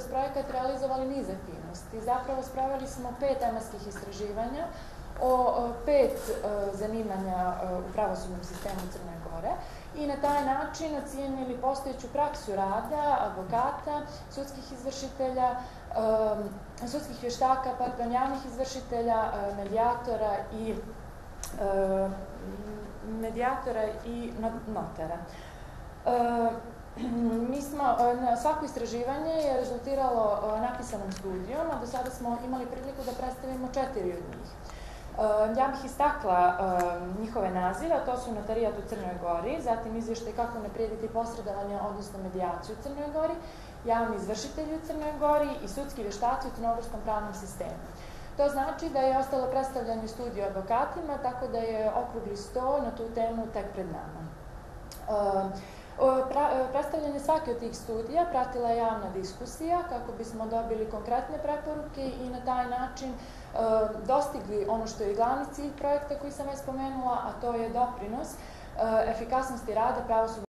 projekat realizovali niz aktivnosti. Zapravo sproveli smo 5 tematskih istraživanja o 5 zanimanja u pravosudnom sistemu Crne Gore i na taj način ocijenili postojeću praksu rada advokata, sudskih izvršitelja, sudskih vještaka, javnih izvršitelja, medijatора i notara. Svako istraživanje je rezultiralo napisanom studijom, a do sada smo imali priliku da predstavimo 4 od njih. Ja bih istakla njihove nazive, a to su notarijat u Crnoj Gori, zatim izvještaj kako unaprijediti posredovanje, odnosno medijaciju u Crnoj Gori, javni izvršitelji u Crnoj Gori i sudski vještaci u crnogorskom pravnom sistemu. To znači da je ostalo predstavljanje studija advokatima, tako da je okrugli sto na tu temu tek pred nama. Predstavljanje svake od tih studija pratila je javna diskusija kako bismo dobili konkretne preporuke i na taj način dostigli ono što je glavni cilj projekta koji sam već spomenula, a to je doprinos efikasnosti rada pravosudnog